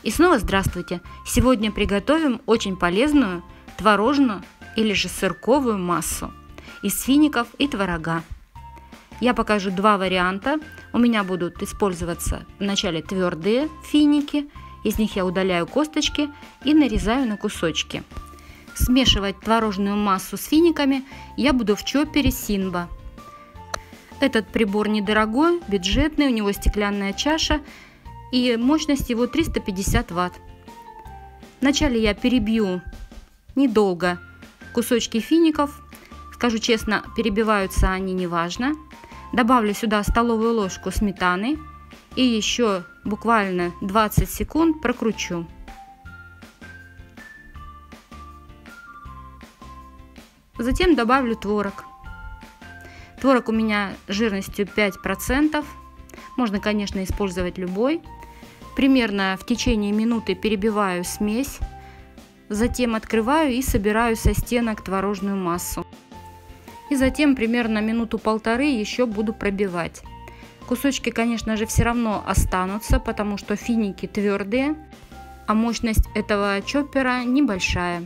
И снова здравствуйте! Сегодня приготовим очень полезную творожную или же сырковую массу из фиников и творога. Я покажу два варианта. У меня будут использоваться вначале твердые финики, из них я удаляю косточки и нарезаю на кусочки. Смешивать творожную массу с финиками я буду в чоппере Синба. Этот прибор недорогой, бюджетный, у него стеклянная чаша и мощность его 350 Вт. Вначале я перебью недолго кусочки фиников. Скажу честно, перебиваются они неважно. Добавлю сюда столовую ложку сметаны и еще буквально 20 секунд прокручу. Затем добавлю творог. Творог у меня жирностью 5%. Можно, конечно, использовать любой. Примерно в течение минуты перебиваю смесь. Затем открываю и собираю со стенок творожную массу. И затем примерно минуту-полторы еще буду пробивать. Кусочки, конечно же, все равно останутся, потому что финики твердые, а мощность этого чоппера небольшая.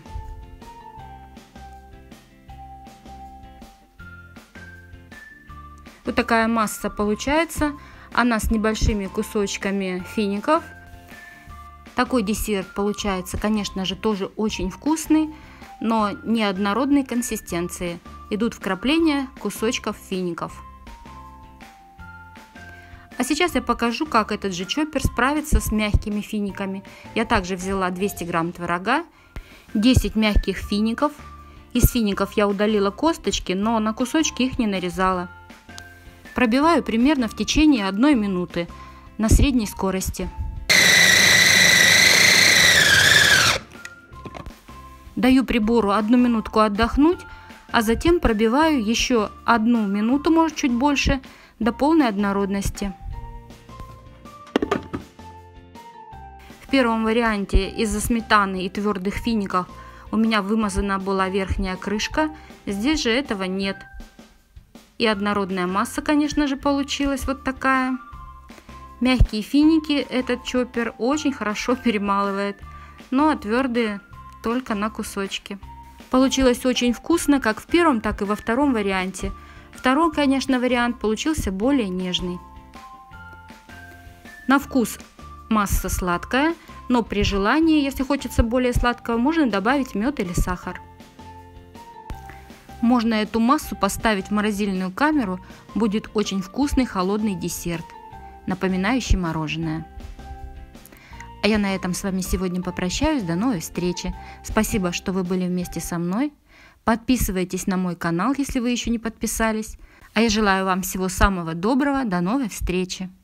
Вот такая масса получается. Она с небольшими кусочками фиников. Такой десерт получается, конечно же, тоже очень вкусный, но неоднородной консистенции. Идут вкрапления кусочков фиников. А сейчас я покажу, как этот же чоппер справится с мягкими финиками. Я также взяла 200 грамм творога, 10 мягких фиников. Из фиников я удалила косточки, но на кусочки их не нарезала. Пробиваю примерно в течение 1 минуты на средней скорости. Даю прибору 1 минутку отдохнуть, а затем пробиваю еще 1 минуту, может чуть больше, до полной однородности. В первом варианте из-за сметаны и твердых фиников у меня вымазана была верхняя крышка, здесь же этого нет. И однородная масса, конечно же, получилась вот такая. Мягкие финики этот чоппер очень хорошо перемалывает, ну а твердые только на кусочки. Получилось очень вкусно как в первом, так и во втором варианте. Второй, конечно, вариант получился более нежный. На вкус масса сладкая, но при желании, если хочется более сладкого, можно добавить мед или сахар. Можно эту массу поставить в морозильную камеру, будет очень вкусный холодный десерт, напоминающий мороженое. А я на этом с вами сегодня попрощаюсь, до новой встречи. Спасибо, что вы были вместе со мной. Подписывайтесь на мой канал, если вы еще не подписались. А я желаю вам всего самого доброго, до новой встречи.